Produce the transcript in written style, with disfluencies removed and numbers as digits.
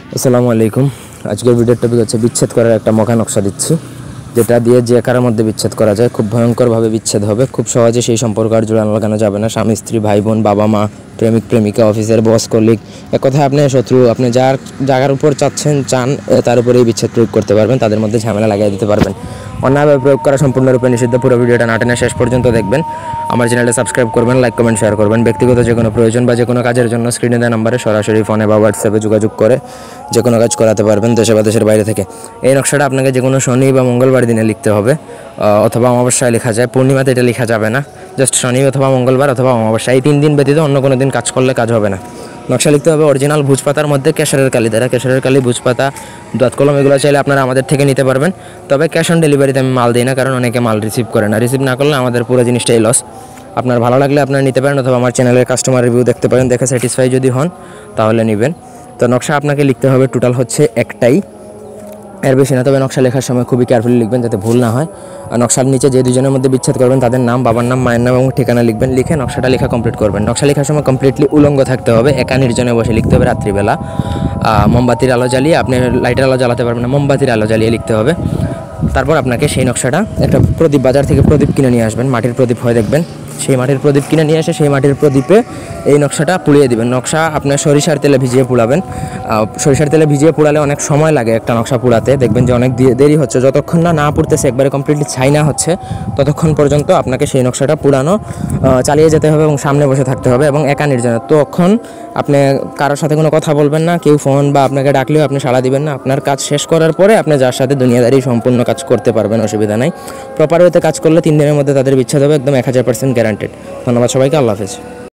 আসসালামু আলাইকুম। আজকের ভিডিওর টপিক হচ্ছে বিচ্ছেদ করার একটা মখা নকশা দিচ্ছি, যেটা দিয়ে যে কারোর মধ্যে বিচ্ছেদ করা যায়। খুব ভয়ঙ্করভাবে বিচ্ছেদ হবে, খুব সহজে সেই সম্পর্ক আর জোড়ানো লাগানো যাবে না। স্বামী স্ত্রী, ভাই বোন, বাবা মা, প্রেমিক প্রেমিকা, অফিসের বস, কলিগ, এক কথায় আপনি শত্রু, আপনি যার জায়গার উপর চান তার উপরেই বিচ্ছেদ প্রয়োগ করতে পারবেন, তাদের মধ্যে ঝামেলা লাগিয়ে দিতে পারবেন। অন্যভাবে প্রয়োগ করা সম্পূর্ণরূপে নিষিদ্ধ। পুরো ভিডিওটা না টেনে শেষ পর্যন্ত দেখবেন। আমার চ্যানেলটা সাবস্ক্রাইব করবেন, লাইক কমেন্ট শেয়ার করবেন। ব্যক্তিগত যে কোনো প্রয়োজন বা যে কোনো কাজের জন্য স্ক্রিনে দেওয়া নাম্বারে সরাসরি ফোনে বা হোয়াটসঅ্যাপে যোগাযোগ করে যে কোনো কাজ করাতে পারবেন, দেশে বা দেশের বাইরে থেকে। এই নকশাটা আপনাকে যে কোনো শনি বা মঙ্গলবার দিনে লিখতে হবে, অথবা অমাবস্যায় লেখা যায়। পূর্ণিমাতে এটা লেখা যাবে না, জাস্ট শনি অথবা মঙ্গলবার অথবা অমাবস্যা, এই 3 দিন ব্যতীত অন্য কোনো দিন কাজ করলে কাজ হবে না। নকশা লিখতে হবে অরিজিনাল ভুজপাতার মধ্যে কেশরের কালি দ্বারা। কেশরের কালি, ভুজপাতা, দাঁত কলম এগুলো চাইলে আপনারা আমাদের থেকে নিতে পারবেন। তবে ক্যাশ অন ডেলিভারিতে আমি মাল দিই না, কারণ অনেকে মাল রিসিভ করে না। রিসিভ না করলে আমাদের পুরো জিনিসটাই লস। আপনার ভালো লাগলে আপনারা নিতে পারেন, অথবা আমার চ্যানেলের কাস্টমার রিভিউ দেখতে পারেন, দেখে স্যাটিসফাই যদি হন তাহলে নেবেন। তো নকশা আপনাকে লিখতে হবে টোটাল হচ্ছে একটাই, এর বেশি না। তবে নকশা লেখার সময় খুবই কেয়ারফুলি লিখবেন যাতে ভুল না হয়। আর নকশার নিচে যে দুজনের মধ্যে বিচ্ছেদ করবেন তাদের নাম, বাবার নাম, মায়ের নাম এবং ঠিকানা লিখবেন। লিখে নকশাটা লেখা কমপ্লিট করবেন। নকশা লেখার সময় কমপ্লিটলি উলঙ্গ থাকতে হবে, একা নির্জনে বসে লিখতে হবে রাত্রিবেলা। মোমবাতির আলো জ্বালিয়ে, আপনি লাইটের আলো জ্বালাতে পারবেন না, মোমবাতির আলো জ্বালিয়ে লিখতে হবে। তারপর আপনাকে সেই নকশাটা একটা প্রদীপ, বাজার থেকে প্রদীপ কিনে নিয়ে আসবেন, মাটির প্রদীপ হয় দেখবেন, সেই মাটির প্রদীপ কিনে নিয়ে এসে সেই মাটির প্রদীপে এই নকশাটা পুড়িয়ে দিবেন। নকশা আপনার সরিষার তেলে ভিজিয়ে পোড়াবেন। সরিষার তেলে ভিজিয়ে পোড়ালে অনেক সময় লাগে একটা নকশা পোড়াতে, দেখবেন যে অনেক দেরি হচ্ছে। যতক্ষণ না পুড়তেছে, একবারে কমপ্লিটলি ছাই না হচ্ছে, ততক্ষণ পর্যন্ত আপনাকে সেই নকশাটা পুরানো চালিয়ে যেতে হবে এবং সামনে বসে থাকতে হবে এবং একা নির্জনে। তখন আপনি কারোর সাথে কোনো কথা বলবেন না, কেউ ফোন বা আপনাকে ডাকলেও আপনি সাড়া দিবেন না। আপনার কাজ শেষ করার পরে আপনি যার সাথে দুনিয়াদারি সম্পূর্ণ কাজ করতে পারবেন, অসুবিধা নাই। প্রপার ওয়েতে কাজ করলে 3 দিনের মধ্যে তাদের বিচ্ছেদ হবে, একদম 1000% গ্যারান্টেড। ধন্যবাদ সবাইকে, আল্লাহ হাফেজ।